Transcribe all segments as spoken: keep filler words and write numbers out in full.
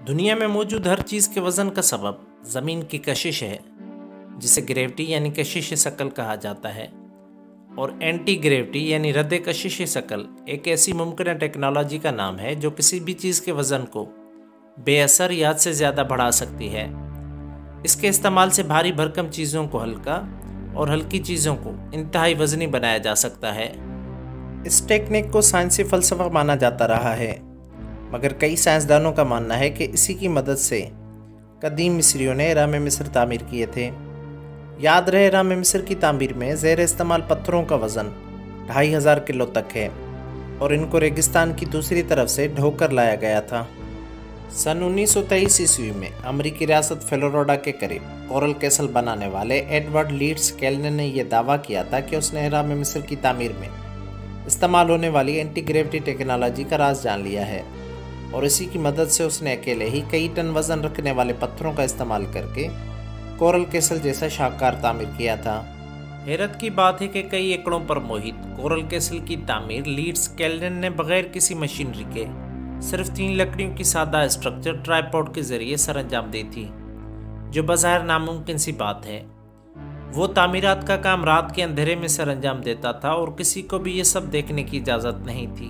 دنیا میں موجود ہر چیز کے وزن کا سبب زمین کی کشش ہے، جسے گریوٹی یعنی کشش ثقل کہا جاتا ہے، اور اینٹی گریوٹی یعنی رد کشش ثقل ایک ایسی ممکنہ ٹیکنالوجی کا نام ہے جو کسی بھی چیز کے وزن کو بے اثر یا حد سے زیادہ بڑھا سکتی ہے۔ اس کے استعمال سے بھاری بھرکم چیزوں کو ہلکا اور ہلکی چیزوں کو انتہائی وزنی بنایا جا سکتا ہے۔ اس ٹیکنیک کو سائنسی فلسفہ مانا جاتا رہا ہے، مگر کئی سائنسدانوں کا ماننا ہے کہ اسی کی مدد سے قدیم مصریوں نے اہرام مصر تعمیر کیے تھے۔ یاد رہے اہرام مصر کی تعمیر میں زیر استعمال پتھروں کا وزن ڈھائی ہزار کلو تک ہے اور ان کو ریگستان کی دوسری طرف سے ڈھو کر لایا گیا تھا۔ سن انیس سو تیئیس عیسوی میں امریکی ریاست فلوریڈا کے قریب کورل کیسل بنانے والے ایڈورڈ لیڈز کیلنن نے یہ دعویٰ کیا تھا کہ اس نے اہرام مصر کی تعمیر میں استعمال ہونے والی اینٹی گریوٹی ٹیکنالوجی کا راز جان لیا ہے، اور اسی کی مدد سے اس نے اکیلے ہی کئی ٹن وزن رکھنے والے پتھروں کا استعمال کر کے کورل کیسل جیسا شاہکار تعمیر کیا تھا۔ حیرت کی بات ہے کہ کئی ایکڑوں پر محیط کورل کیسل کی تعمیر لیڈز کیلنن نے بغیر کسی مشینری کے صرف تین لکڑیوں کی سادہ اسٹرکچر ٹرائیپوڈ کے ذریعے سر انجام دی تھی، جو بظاہر ناممکن سی بات ہے۔ وہ تعمیرات کا کام رات کے اندھیرے میں سر انجام دیتا تھا اور کسی کو بھی یہ سب دیکھنے کی اجازت نہیں تھی۔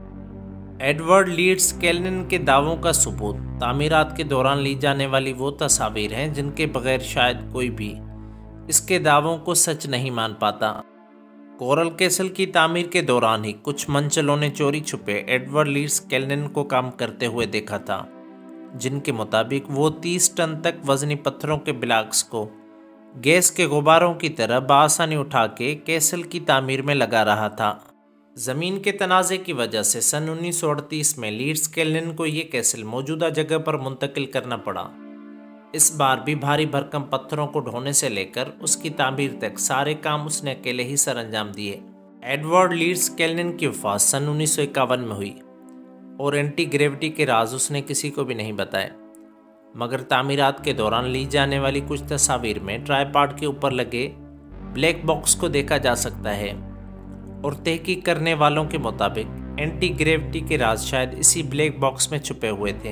ایڈورڈ لیڈز کیلنن کے دعووں کا ثبوت تعمیرات کے دوران لی جانے والی وہ تصاویر ہیں جن کے بغیر شاید کوئی بھی اس کے دعووں کو سچ نہیں مان پاتا۔ کورل کیسل کی تعمیر کے دوران ہی کچھ منچلوں نے چوری چھپے ایڈورڈ لیڈز کیلنن کو کام کرتے ہوئے دیکھا تھا، جن کے مطابق وہ تیس ٹن تک وزنی پتھروں کے بلاکس کو گیس کے غباروں کی طرح بآسانی اٹھا کے کیسل کی تعمیر میں لگا رہا تھا۔ زمین کے تنازع کی وجہ سے سن انیس سو اڑتیس میں لیڈز کیلنن کو یہ کیسل موجودہ جگہ پر منتقل کرنا پڑا۔ اس بار بھی بھاری بھرکم پتھروں کو ڈھونے سے لے کر اس کی تعمیر تک سارے کام اس نے اکیلے ہی سر انجام دیے۔ ایڈورڈ لیڈز کیلنن کی وفات سن انیس سو اکاون میں ہوئی اور اینٹی گریوٹی کے راز اس نے کسی کو بھی نہیں بتائے، مگر تعمیرات کے دوران لی جانے والی کچھ تصاویر میں ٹرائیپاڈ کے اوپر لگے بلیک باکس کو دیکھا جا سکتا ہے، اور تحقیق کرنے والوں کے مطابق اینٹی گریوٹی کے راز شاید اسی بلیک باکس میں چھپے ہوئے تھے۔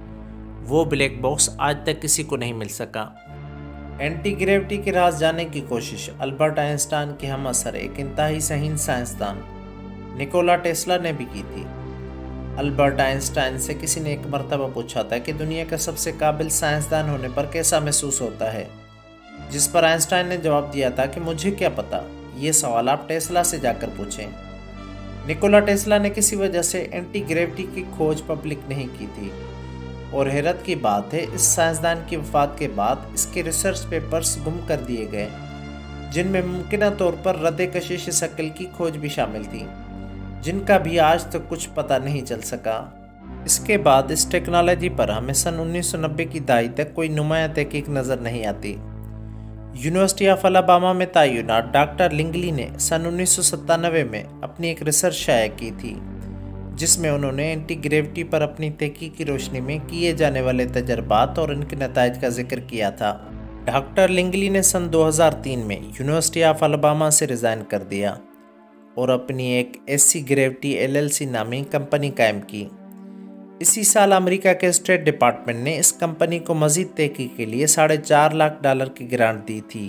وہ بلیک باکس آج تک کسی کو نہیں مل سکا۔ اینٹی گریوٹی کے راز جاننے کی کوشش البرٹ آئنسٹائن کے ہم اثر ایک انتہائی ذہین سائنسدان نکولا ٹیسلا نے بھی کی تھی۔ البرٹ آئنسٹائن سے کسی نے ایک مرتبہ پوچھا تھا کہ دنیا کا سب سے قابل سائنسدان ہونے پر کیسا محسوس ہوتا ہے، جس پر آئنسٹائن نے جواب دیا تھا کہ مجھے کیا پتا، یہ سوال آپ ٹیسلا سے جا کر پوچھیں۔ نکولا ٹیسلا نے کسی وجہ سے اینٹی گریوٹی کی کھوج پبلک نہیں کی تھی، اور حیرت کی بات ہے اس سائنسدان کی وفات کے بعد اس کے ریسرچ پیپرز گم کر دیے گئے، جن میں ممکنہ طور پر رد کشش ثقل کی کھوج بھی شامل تھی، جن کا بھی آج تک کچھ پتہ نہیں چل سکا۔ اس کے بعد اس ٹیکنالوجی پر ہمیں سن انیس سو نبے کی دہائی تک کوئی نمایاں تحقیق نظر نہیں آتی۔ یونیورسٹی آف الاباما میں تعینات ڈاکٹر لنگلی نے سن انیس سو ستانوے میں اپنی ایک ریسرچ شائع کی تھی، جس میں انہوں نے اینٹی گریوٹی پر اپنی تحقیق کی روشنی میں کیے جانے والے تجربات اور ان کے نتائج کا ذکر کیا تھا۔ ڈاکٹر لنگلی نے سن دو ہزار تین میں یونیورسٹی آف الاباما سے ریزائن کر دیا اور اپنی ایک ایسی گریوٹی ایل ایل سی نامی کمپنی قائم کی۔ اسی سال امریکہ کے اسٹیٹ ڈپارٹمنٹ نے اس کمپنی کو مزید تحقیق کے لیے ساڑھے چار لاکھ ڈالر کی گرانٹ دی تھی،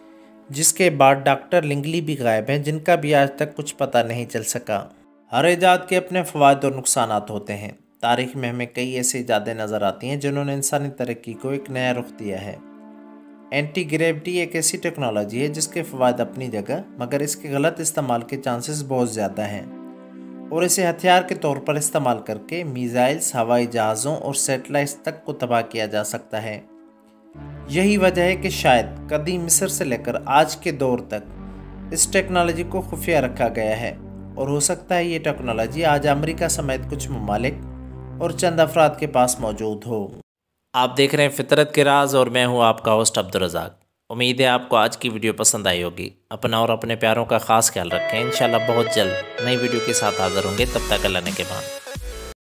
جس کے بعد ڈاکٹر لنگلی بھی غائب ہیں، جن کا بھی آج تک کچھ پتہ نہیں چل سکا۔ ہر ایجاد کے اپنے فوائد اور نقصانات ہوتے ہیں۔ تاریخ میں ہمیں کئی ایسی ایجادیں نظر آتی ہیں جنہوں نے انسانی ترقی کو ایک نیا رخ دیا ہے۔ اینٹی گریوٹی ایک ایسی ٹیکنالوجی ہے جس کے فوائد اپنی جگہ، مگر اس کے غلط استعمال کے چانسز بہت زیادہ ہیں، اور اسے ہتھیار کے طور پر استعمال کر کے میزائلز، ہوائی جہازوں اور سیٹلائٹس تک کو تباہ کیا جا سکتا ہے۔ یہی وجہ ہے کہ شاید قدیم مصر سے لے کر آج کے دور تک اس ٹیکنالوجی کو خفیہ رکھا گیا ہے، اور ہو سکتا ہے یہ ٹیکنالوجی آج امریکہ سمیت کچھ ممالک اور چند افراد کے پاس موجود ہو۔ آپ دیکھ رہے ہیں فطرت کے راز، اور میں ہوں آپ کا ہوسٹ عبدالرزاق۔ امید ہے آپ کو آج کی ویڈیو پسند آئی ہوگی۔ اپنا اور اپنے پیاروں کا خاص خیال رکھیں۔ انشاءاللہ بہت جلد نئی ویڈیو کے ساتھ حاضر ہوں گے، تب تک اللہ نے کے بعد۔